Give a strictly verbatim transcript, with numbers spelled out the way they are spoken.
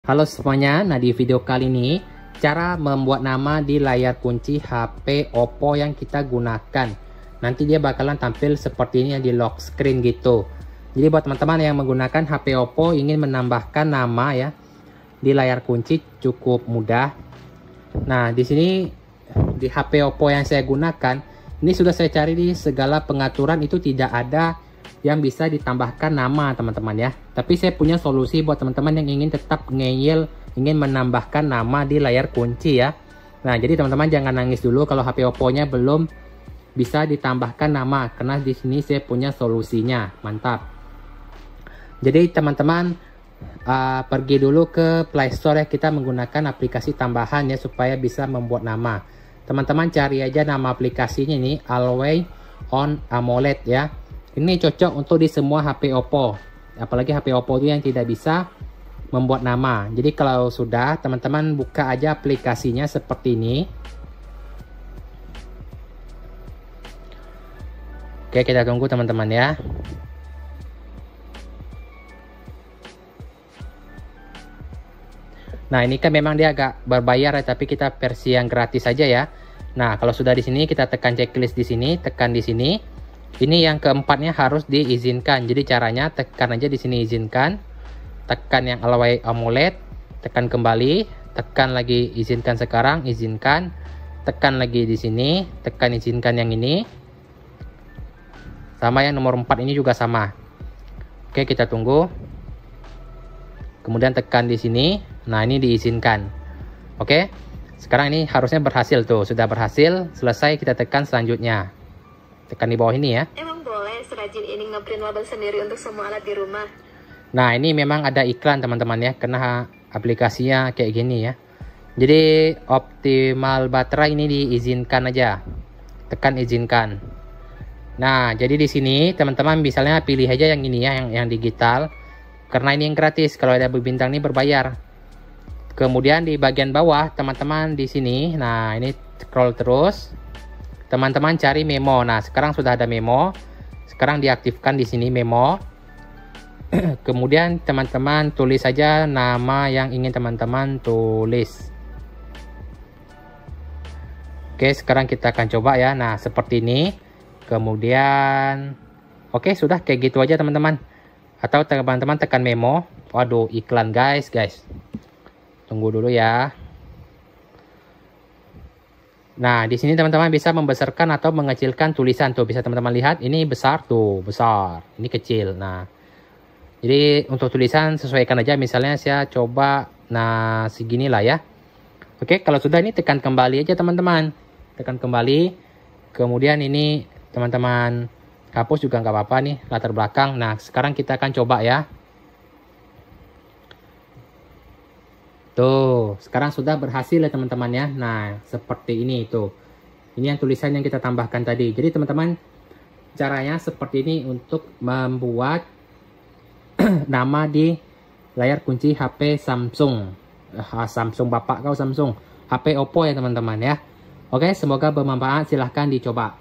Halo semuanya, nah di video kali ini cara membuat nama di layar kunci H P Oppo yang kita gunakan. Nanti dia bakalan tampil seperti ini ya, di lock screen gitu. Jadi buat teman-teman yang menggunakan H P Oppo ingin menambahkan nama ya di layar kunci cukup mudah. Nah di sini di H P Oppo yang saya gunakan ini sudah saya cari di segala pengaturan, itu tidak ada yang bisa ditambahkan nama teman-teman ya. Tapi saya punya solusi buat teman-teman yang ingin tetap ngeyel, ingin menambahkan nama di layar kunci ya. Nah jadi teman-teman jangan nangis dulu kalau H P Oppo-nya belum bisa ditambahkan nama, karena di sini saya punya solusinya. Mantap. Jadi teman-teman uh, pergi dulu ke Play Store ya, kita menggunakan aplikasi tambahan ya supaya bisa membuat nama. Teman-teman cari aja nama aplikasinya ini, Always on AMOLED ya. Ini cocok untuk di semua H P Oppo, apalagi H P Oppo itu yang tidak bisa membuat nama. Jadi kalau sudah, teman-teman buka aja aplikasinya seperti ini. Oke, kita tunggu teman-teman ya. Nah ini kan memang dia agak berbayar ya, tapi kita versi yang gratis saja ya. Nah kalau sudah di sini kita tekan checklist di sini, tekan di sini. Ini yang keempatnya harus diizinkan. Jadi caranya tekan aja di sini izinkan, tekan yang Always AMOLED, tekan kembali, tekan lagi izinkan sekarang, izinkan, tekan lagi di sini, tekan izinkan yang ini. Sama yang nomor empat ini juga sama. Oke, kita tunggu. Kemudian tekan di sini. Nah, ini diizinkan. Oke. Sekarang ini harusnya berhasil tuh, sudah berhasil. Selesai, kita tekan selanjutnya. Tekan di bawah ini ya. Emang boleh serajin ini ngeprint label sendiri untuk semua alat di rumah? Nah ini memang ada iklan teman-teman ya, karena aplikasinya kayak gini ya. Jadi optimal baterai ini diizinkan aja, tekan izinkan. Nah jadi di sini teman-teman misalnya pilih aja yang ini ya, yang yang digital, karena ini yang gratis. Kalau ada berbintang ini berbayar. Kemudian di bagian bawah teman-teman di sini, nah ini scroll terus. Teman-teman cari memo. Nah, sekarang sudah ada memo. Sekarang diaktifkan di sini memo. Kemudian teman-teman tulis saja nama yang ingin teman-teman tulis. Oke, sekarang kita akan coba ya. Nah, seperti ini. Kemudian oke, sudah kayak gitu aja teman-teman. Atau teman-teman tekan memo. Waduh, iklan guys, guys. Tunggu dulu ya. Nah, di sini teman-teman bisa membesarkan atau mengecilkan tulisan tuh. Bisa teman-teman lihat, ini besar tuh, besar. Ini kecil. Nah, jadi untuk tulisan sesuaikan aja. Misalnya saya coba, nah seginilah ya. Oke, kalau sudah ini tekan kembali aja teman-teman. Tekan kembali. Kemudian ini teman-teman hapus juga nggak apa-apa nih latar belakang. Nah, sekarang kita akan coba ya. Tuh, sekarang sudah berhasil ya teman-teman ya. Nah, seperti ini tuh. Ini yang tulisan yang kita tambahkan tadi. Jadi teman-teman, caranya seperti ini untuk membuat nama di layar kunci H P Samsung. Uh, Samsung bapak kau Samsung. H P Oppo ya teman-teman ya. Oke, semoga bermanfaat. Silahkan dicoba.